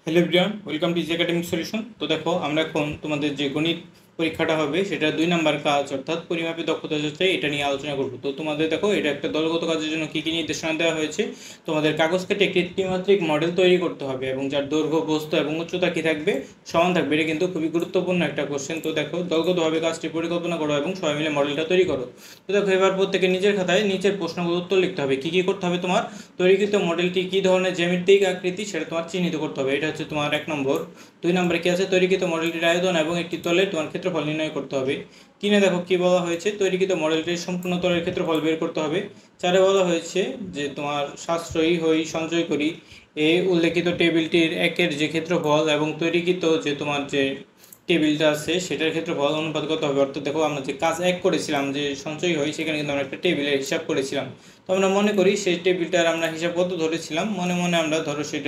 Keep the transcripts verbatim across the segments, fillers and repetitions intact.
Hello everyone, welcome to easy academic solution. তো দেখো, আমরা এখন তোমাদের যে গণিত পরীক্ষাটা হবে সেটা দুই নাম্বার কাজ অর্থাৎ পরিমাপে দক্ষতা যাচাই এটা নিয়ে আলোচনা করবো। তো তোমাদের দেখো, এটা একটা দলগত কাজের জন্য কী কী নির্দেশনা দেওয়া হয়েছে। তোমাদের কাগজ কেটে একটি ত্রিমাত্রিক মডেল তৈরি করতে হবে এবং যার দৈর্ঘ্য, বস্তু এবং উচ্চতা কী থাকবে, সমান থাকবে। এটা কিন্তু খুবই গুরুত্বপূর্ণ একটা কোশ্চেন। তো দেখো, দলগতভাবে কাজটি পরিকল্পনা করো এবং সবাই মিলে মডেলটা তৈরি করো। তো দেখো, এবার প্রত্যেকে নিজের খাতায় নিচের প্রশ্নগুলো উত্তর লিখতে হবে। কী কী করতে হবে তোমার, তৈরিকৃত মডেলটি কী ধরনের জ্যামিতিক আকৃতি সেটা তোমার চিহ্নিত করতে হবে। এটা হচ্ছে তোমার এক নম্বর। দুই নম্বরে কি আছে, তৈরিকৃত মডেলটির আয়তন এবং একটি তলের তোমার ক্ষেত্রফল নির্ণয় করতে হবে। তিনে দেখো কি বলা হয়েছে, তৈরিকৃত মডেলটির সম্পূর্ণ তলের ক্ষেত্রফল বের করতে হবে। চারে বলা হয়েছে যে তোমার সাশ্রয়ী হই সঞ্চয় করি এই উল্লেখিত টেবিলটির একের যে ক্ষেত্রফল এবং তৈরিকৃত যে তোমার যে টেবিলটা আছে সেটার ক্ষেত্রফল অনুপাত কত হবে। অর্থাৎ দেখো, আমরা যে কাজ এক করেছিলাম যে সঞ্চয় হয় সেখানে কিন্তু আমরা একটা টেবিলের হিসাব করেছিলাম। তো আমরা মনে করি সেই টেবিলটার আমরা হিসাব কত ধরেছিলাম, মনে মনে আমরা ধরো সেটা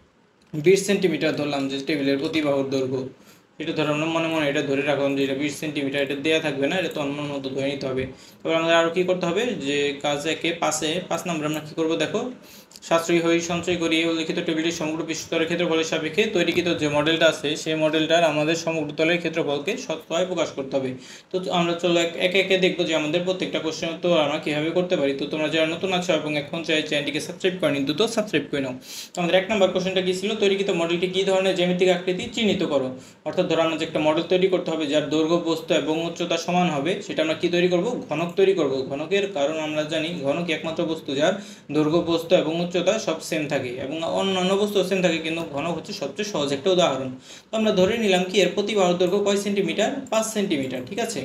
বিশ সেন্টিমিটার ধরলাম যে টেবিলের প্রতি বাহুর দৈর্ঘ্য। এটা ধরো আমরা মনে মনে এটা ধরে রাখলাম যে এটা বিশ সেন্টিমিটার, এটা দেওয়া থাকবে না, এটা তো অন্য মতো ধরে নিতে হবে। তারপর আমাদের আরও কী করতে হবে, যে কাজ একে পাশে পাঁচ নম্বর আমরা কী করবো দেখো, সাশ্রয়ী হই সঞ্চয় করি উল্লিখিত টেবিলটির সমগ্র পৃষ্ঠতলের ক্ষেত্রফলের সাপেক্ষে তৈরিকৃত যে মডেলটা আছে সেই মডেলটার আমাদের সমগ্র তলের ক্ষেত্রফলকে শতকরায় প্রকাশ করতে হবে। তো আমরা চলো একে একে দেখবো যে আমাদের প্রত্যেকটা কোশ্চেন তো আমরা কীভাবে করতে পারি। তো তোমরা যারা নতুন আছো এবং এখন চাই চ্যানেলটিকে সাবস্ক্রাইব করেনি, দ্রুত সাবস্ক্রাইব করে নাও। তো আমাদের এক নম্বর কোশ্চেনটা কী ছিল, তৈরিকৃত মডেলটি কী ধরনের জ্যামিতিক আকৃতি চিহ্নিত করো। অর্থাৎ ধরো আমরা যে একটা মডেল তৈরি করতে হবে যার দৈর্ঘ্য, বস্তু এবং উচ্চতা সমান হবে, সেটা আমরা কি তৈরি করব, ঘনক তৈরি করব। ঘনকের কারণ আমরা জানি ঘনক একমাত্র বস্তু যার দৈর্ঘ্য, বস্তু এবং উচ্চতা সব সেম থাকে এবং অন্যান্য বস্তু সেম থাকে, কিন্তু ঘনক হচ্ছে সবচেয়ে সহজ একটা উদাহরণ। তো আমরা ধরে নিলাম কি এর প্রতি বাহুর দৈর্ঘ্য কয় সেন্টিমিটার, পাঁচ সেন্টিমিটার। ঠিক আছে,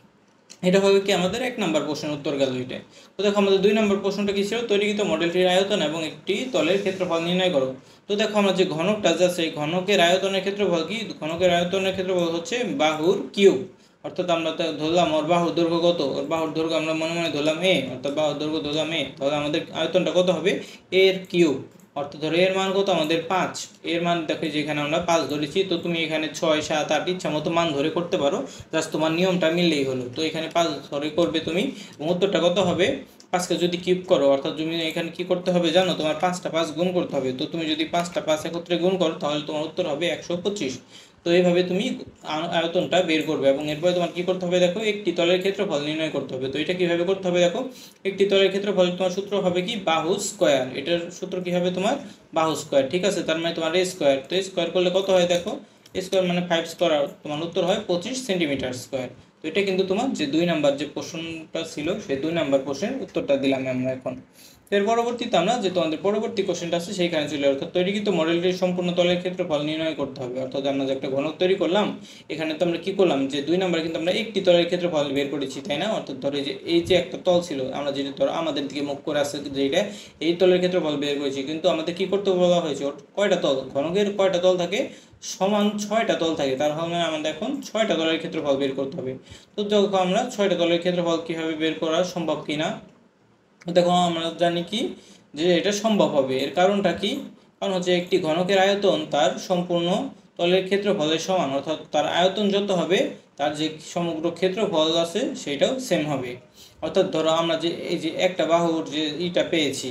এটা হবে কি আমাদের এক নম্বর প্রশ্নের উত্তর গেল এটা। তো দেখো, আমাদের দুই নম্বর প্রশ্নটা কি ছিল, তৈরিকৃত মডেলটির আয়তন এবং একটি তলের ক্ষেত্রফল নির্ণয় করো। তো দেখো, আমরা যে ঘনকটা যাচ্ছে এই ঘনকের আয়তনের ক্ষেত্রফল কি, ঘনকের আয়তনের ক্ষেত্রফল হচ্ছে বাহুর কিউব। অর্থাৎ আমরা ধরলাম ওর বাহুর দৈর্ঘ্য কত, ওর বাহুর দৈর্ঘ্য আমরা মনে মনে ধরলাম এ, অর্থাৎ বাহুর দৈর্ঘ্য ধরলাম এ, তাহলে আমাদের আয়তনটা কত হবে, এর কিউব। অর্থাৎ ধরো এর মান কত আমাদের পাঁচ, এর মান দেখো যেখানে আমরা পাঁচ ধরেছি, তো তুমি এখানে ছয় সাত আট ইচ্ছা মতো মান ধরে করতে পারো, জাস্ট তোমার নিয়মটা মিললেই হলো। তো এখানে পাঁচ ধরে করবে তুমি, উত্তরটা কত হবে, পাঁচকে যদি কিউব করো অর্থাৎ তুমি এখানে কি করতে হবে জানো, তোমার পাঁচটা পাঁচ গুণ করতে হবে। তো তুমি যদি পাঁচটা পাঁচ একত্রে গুণ করো তাহলে তোমার উত্তর হবে একশো পঁচিশ। তো এইভাবে তুমি আয়তনটা বের করবে এবং এরপরে তোমার কি করতে হবে দেখো, একটি তলের ক্ষেত্রফল নির্ণয় করতে হবে। তো এটা কিভাবে করতে হবে দেখো, একটি তলের ক্ষেত্রফল তোমার সূত্র হবে কি, বাহু স্কোয়ার। এটার সূত্র কি হবে তোমার, বাহু স্কোয়ার। ঠিক আছে, তার মানে তোমার এ স্কোয়ার। তো স্কোয়ার করলে কত হয় দেখো, স্কোয়ার মানে ফাইভ স্কোয়ার, তোমার উত্তর হয় পঁচিশ সেন্টিমিটার স্কোয়ার। তো এটা কিন্তু তোমার যে দুই নাম্বার যে প্রশ্নটা ছিল সেই দুই নাম্বার প্রশ্নের উত্তরটা দিলাম আমরা এখন। এর পরবর্তীতে আমরা যে তোমাদের পরবর্তী কোশ্চেনটা আছে সেইখানে ছিল, অর্থাৎ তৈরিকৃত মডেলটির সম্পূর্ণ তলের ক্ষেত্রফল নির্ণয় করতে হবে। অর্থাৎ আমরা যে একটা ঘনক তৈরি করলাম, এখানে তো আমরা কি করলাম, যে দুই নাম্বার কিন্তু আমরা একটি তলের ক্ষেত্রফল বের করেছি, তাই না। অর্থাৎ ধরো যে এই যে একটা তল ছিল, আমরা যেটা ধরো আমাদের দিকে মুখ করে আসছে যেটা, এই তলের ক্ষেত্রফল বের করেছি, কিন্তু আমাদের কি করতে বলা হয়েছে, কয়টা তল, ঘনকের কয়টা তল থাকে, সমান ছয়টা তল থাকে। তার মানে আমাদের এখন ছয়টা তলের ক্ষেত্রফল বের করতে হবে। তো যখন আমরা ছয়টা তলের ক্ষেত্রফল কীভাবে বের করা সম্ভব কিনা, দেখো আমরা জানি কি যে এটা সম্ভব হবে। এর কারণটা কি, কারণ হচ্ছে একটি ঘনকের আয়তন তার সম্পূর্ণ তলের ক্ষেত্রফলের সমান, অর্থাৎ তার আয়তন যত হবে তার যে সমগ্র ক্ষেত্রফল আছে সেটাও সেম হবে। অর্থাৎ ধরো আমরা যে এই যে একটা বাহুর যে ইটা পেয়েছি,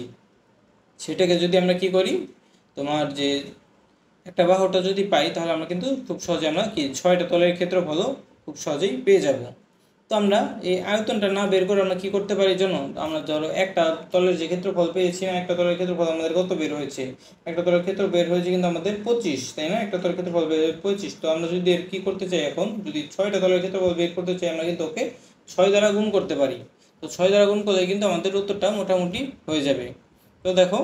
সেটাকে যদি আমরা কি করি, তোমার যে একটা বাহুটা যদি পাই তাহলে আমরা কিন্তু খুব সহজে আমরা কি ছয়টা তলের ক্ষেত্রফলও খুব সহজেই পেয়ে যাব। তো আমরা এই আয়তনটা না বের করে আমরা কি করতে পারি জানো, আমরা ধরো একটা তলের যে ক্ষেত্রফল পেয়েছি না, একটা তলের ক্ষেত্রফল আমাদের কত বের হয়েছে, একটা তলের ক্ষেত্র বের হয়েছে কিন্তু আমাদের পঁচিশ, তাই না, একটা তলের ক্ষেত্রফল বের পঁচিশ। তো আমরা যদি এর কি করতে চাই, এখন যদি ছয়টা তলের ক্ষেত্রফল বের করতে চাই আমরা কিন্তু ওকে ছয় দ্বারা গুণ করতে পারি। তো ছয় দ্বারা গুণ করলে কিন্তু আমাদের উত্তরটা মোটামুটি হয়ে যাবে। তো দেখো,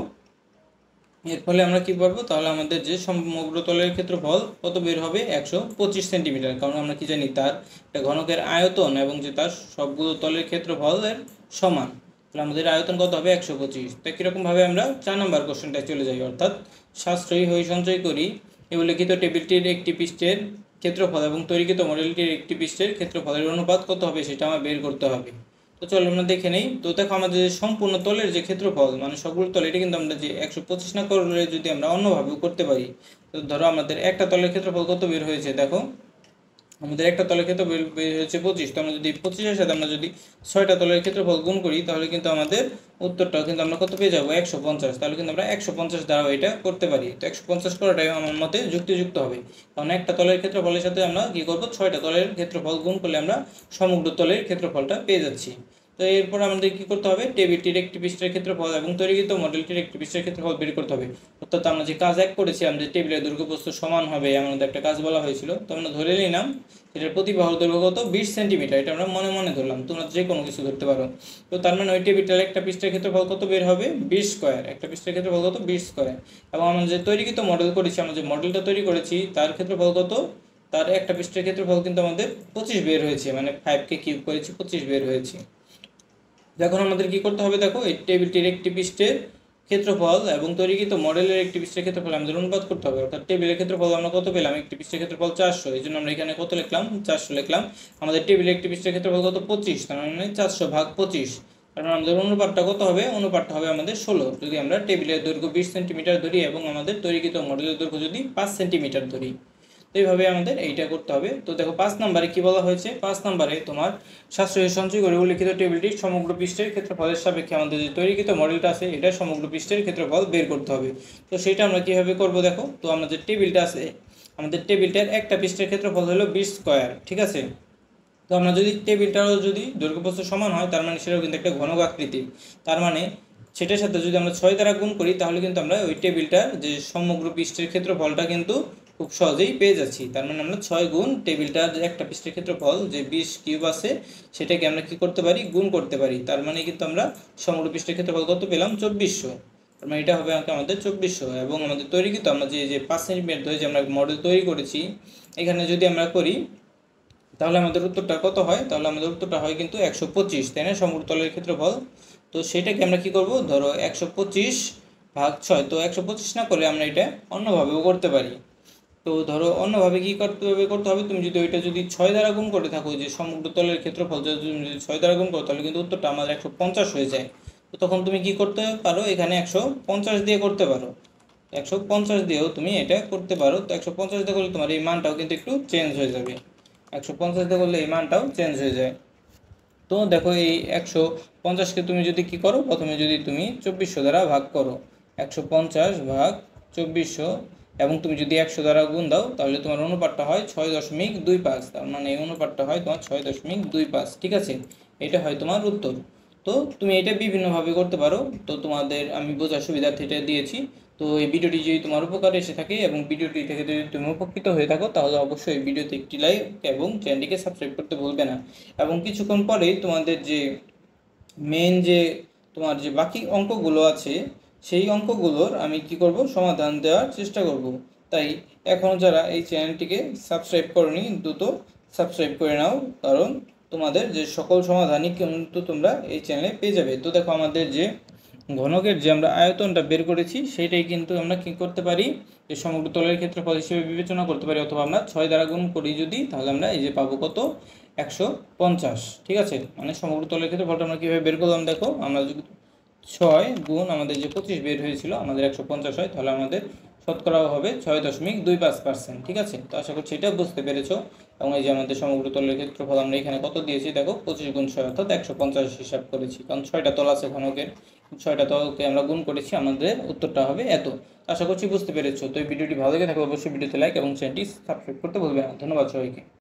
এর ফলে আমরা কি পারবো, তাহলে আমাদের যে সমগ্র তলের ক্ষেত্রফল কত বের হবে, একশো পঁচিশ সেন্টিমিটার। কারণ আমরা কি জানি তার একটা ঘনকের আয়তন এবং যে তার সবগুলো তলের ক্ষেত্রফলের সমান, তাহলে আমাদের আয়তন কত হবে, একশো পঁচিশ। তো কীরকমভাবে আমরা চার নম্বর কোশ্চেনটায় চলে যাই, অর্থাৎ সাশ্রয়ী হই সঞ্চয় করি এই উল্লেখিত টেবিলটির একটি পৃষ্ঠের ক্ষেত্রফল এবং তৈরিকৃত মডেলটির একটি পৃষ্ঠের ক্ষেত্রফলের অনুপাত কত হবে সেটা আমার বের করতে হবে। তো চলো আমরা দেখে নেই। তো দেখো, আমাদের সম্পূর্ণ তলের যে ক্ষেত্রফল মানে সবগুলো তল, এটা কিন্তু আমরা যে একশো পঁচিশ না করলে যদি আমরা অন্যভাবেও করতে পারি, তো ধরো আমাদের একটা তলের ক্ষেত্রফল কত বের হয়েছে দেখো, আমাদের একটা তলের ক্ষেত্রফল বের হচ্ছে পঁচিশ, তো আমরা যদি পঁচিশের সাথে আমরা যদি ছয়টা তলের ক্ষেত্রফল গুণ করি তাহলে কিন্তু আমাদের উত্তরটাও কিন্তু আমরা কত পেয়ে যাবো, একশো পঞ্চাশ। তাহলে কিন্তু আমরা একশো পঞ্চাশ দ্বারা এটা করতে পারি। তো একশো পঞ্চাশ করাটাই আমার মতে যুক্তিযুক্ত হবে, কারণ একটা তলের ক্ষেত্রফলের সাথে আমরা কী করবো, ছয়টা তলের ক্ষেত্রফল গুণ করলে আমরা সমগ্র তলের ক্ষেত্রফলটা পেয়ে যাচ্ছি। তো এরপর আমাদের কী করতে হবে, টেবিলটির একটি পৃষ্ঠের ক্ষেত্রফল এবং তৈরিকৃত মডেলটির একটি পৃষ্ঠের ক্ষেত্রফল বের করতে হবে। অর্থাৎ আমরা যে কাজ এক করেছি, আমাদের টেবিলের দৈর্ঘ্য প্রস্থ সমান হবে এমন একটা কাজ বলা হয়েছিল। তো আমরা ধরে নিলাম এটার প্রতি বাহুর দৈর্ঘ্য কত, বিশ সেন্টিমিটার। এটা আমরা মনে মনে ধরলাম, তোমরা যে কোনো কিছু ধরতে পারো। তো তার মানে ওই টেবিলটার একটা পৃষ্ঠের ক্ষেত্রফল কত বের হবে, বিশ স্কোয়ার। একটা পৃষ্ঠের ক্ষেত্রফল কত, বিশ স্কোয়ার। এবং আমরা যে তৈরিকৃত মডেল করেছি, আমরা যে মডেলটা তৈরি করেছি তার ক্ষেত্রফল কত, তার একটা পৃষ্ঠের ক্ষেত্রফল কিন্তু আমাদের পঁচিশ বের হয়েছে, মানে ফাইভকে কিউব করেছি, পঁচিশ বের হয়েছে। এখন আমাদের কি করতে হবে, দেখো এই টেবিলটির একটি পৃষ্ঠের ক্ষেত্রফল এবং তৈরিকৃত মডেলের একটি পৃষ্ঠের ক্ষেত্রফল আমাদের অনুপাত করতে হবে। অর্থাৎ টেবিলের ক্ষেত্রফল আমরা কত পেলাম, একটি পৃষ্ঠের ক্ষেত্রফল চারশো, এই জন্য আমরা এখানে কত লিখলাম, চারশো লিখলাম। আমাদের টেবিলের একটি পৃষ্ঠের ক্ষেত্রফল কত, পঁচিশ, তার মানে চারশো ভাগ পঁচিশ। কারণ আমাদের অনুপাতটা কত হবে, অনুপাতটা হবে আমাদের ষোলো, যদি আমরা টেবিলের দৈর্ঘ্য বিশ সেন্টিমিটার ধরি এবং আমাদের তৈরিকৃত মডেলের দৈর্ঘ্য যদি পাঁচ সেন্টিমিটার ধরি। তো এইভাবে আমাদের এইটা করতে হবে। তো দেখো পাঁচ নম্বরে কি বলা হয়েছে, পাঁচ নম্বরে তোমার সাশ্রয়ী সঞ্চয় করে উল্লিখিত টেবিলটির সমগ্র পৃষ্ঠের ক্ষেত্রফলের সাপেক্ষে আমাদের যে তৈরিকৃত মডেলটা আছে এটা সমগ্র পৃষ্ঠের ক্ষেত্রফল বের করতে হবে। তো সেটা আমরা কিভাবে করব, দেখো তো আমরা যে টেবিলটা আছে, আমাদের টেবিলটার একটা পৃষ্ঠের ক্ষেত্রফল হলো বিশ স্কোয়ার, ঠিক আছে। তো আমরা যদি টেবিলটারও যদি দৈর্ঘ্য প্রস্থ সমান হয়, তার মানে সেটাও কিন্তু একটা ঘনক আকৃতি। তার মানে সেটার সাথে যদি আমরা ছয় দ্বারা গুণ করি তাহলে কিন্তু আমরা ওই টেবিলটার যে সমগ্র পৃষ্ঠের ক্ষেত্রফলটা কিন্তু খুব সহজেই পেয়ে যাচ্ছি। তার মানে আমরা ছয় গুণ টেবিলটার যে একটা পৃষ্ঠের ক্ষেত্রফল যে বিশ কিউব আছে সেটাকে আমরা কি করতে পারি, গুণ করতে পারি। তার মানে কিন্তু আমরা সমগ্র পৃষ্ঠের ক্ষেত্রফল কত পেলাম, চব্বিশশো। তার মানে এটা হবে আমাদের চব্বিশশো। এবং আমাদের তৈরিকৃত আমরা যে যে পাঁচ সেন্টিমিটার ধরে যে আমরা মডেল তৈরি করেছি, এখানে যদি আমরা করি তাহলে আমাদের উত্তরটা কত হয়, তাহলে আমাদের উত্তরটা হয় কিন্তু একশো পঁচিশ, তাই না, সমগ্র তলের ক্ষেত্রফল। তো সেটাকে আমরা কি করব, ধরো একশো পঁচিশ ভাগ ছয়। তো একশো পঁচিশ না করে আমরা এটা অন্যভাবেও করতে পারি। তো ধরো অন্যভাবে কী করতে হবে করতে হবে তুমি যদি ওইটা যদি ছয় দ্বারা গুণ করে থাকো, যে সমগ্র তলের ক্ষেত্রফল যদি তুমি যদি ছয় দ্বারা গুণ করো তাহলে কিন্তু উত্তরটা আমাদের একশো পঞ্চাশ হয়ে যায়। তো তখন তুমি কি করতে পারো, এখানে একশো পঞ্চাশ দিয়ে করতে পারো, একশো পঞ্চাশ দিয়েও তুমি এটা করতে পারো। তো একশো পঞ্চাশ দিয়ে করলে তোমার এই মানটাও কিন্তু একটু চেঞ্জ হয়ে যাবে, একশো পঞ্চাশ দিয়ে করলে এই মানটাও চেঞ্জ হয়ে যায়। তো দেখো এই একশো পঞ্চাশকে তুমি যদি কি করো, প্রথমে যদি তুমি চব্বিশশো দ্বারা ভাগ করো, একশো পঞ্চাশ ভাগ চব্বিশশো, এবং তুমি যদি একশো দ্বারা গুণ দাও তাহলে তোমার অনুপাতটা হয় ছয় দশমিক দুই পাঁচ। তার মানে এই অনুপাতটা হয় তোমার ছয় দশমিক দুই পাঁচ, ঠিক আছে। এটা হয় তোমার উত্তর। তো তুমি এটা বিভিন্নভাবে করতে পারো, তো তোমাদের আমি বোঝার সুবিধার্থে এটা দিয়েছি। তো এই ভিডিওটি যদি তোমার উপকারে এসে থাকে এবং ভিডিওটি থেকে যদি তুমি উপকৃত হয়ে থাকো তাহলে অবশ্যই এই ভিডিওতে একটি লাইক এবং চ্যানেলটিকে সাবস্ক্রাইব করতে ভুলবে না। এবং কিছুক্ষণ পরেই তোমাদের যে মেন যে তোমার যে বাকি অঙ্কগুলো আছে সেই অঙ্কগুলোর আমি কি করব, সমাধান দেওয়ার চেষ্টা করব। তাই এখনও যারা এই চ্যানেলটিকে সাবস্ক্রাইব করনি দ্রুত সাবস্ক্রাইব করে নাও, কারণ তোমাদের যে সকল সমাধানই কিন্তু তোমরা এই চ্যানেলে পেয়ে যাবে। তো দেখো আমাদের যে ঘনকের যে আমরা আয়তনটা বের করেছি সেটাই কিন্তু আমরা কি করতে পারি, যে সমগ্র তলের ক্ষেত্রফল হিসেবে বিবেচনা করতে পারি, অথবা আমরা ছয় দ্বারা গুণ করি যদি, তাহলে আমরা এই যে পাবো কত, একশো পঞ্চাশ, ঠিক আছে। মানে সমগ্র তলের ক্ষেত্রফলটা আমরা কীভাবে বের করলাম, দেখো আমরা যদি ছয় গুণ আমাদের যে পঁচিশ বের হয়েছিল আমাদের একশো পঞ্চাশ হয়, তাহলে আমাদের শতকরাও হবে ছয় দশমিক দুই পাঁচ পার্সেন্ট, ঠিক আছে। তো আশা করছি এটা বুঝতে পেরেছো। এবং এই যে আমাদের সমগ্র তলের ক্ষেত্রফল আমরা এখানে কত দিয়েছি, দেখো পঁচিশ গুণ ছয় অর্থাৎ একশো পঞ্চাশ হিসাব করেছি, কারণ ছয়টা তল আছে ঘনকের, ছয়টা তলকে আমরা গুণ করেছি, আমাদের উত্তরটা হবে এত। আশা করছি বুঝতে পেরেছো। তো এই ভিডিওটি ভালো লেগে থাকলে অবশ্যই ভিডিওতে লাইক এবং চ্যানেলটি সাবস্ক্রাইব করতে ভুলবে না। ধন্যবাদ সবাইকে।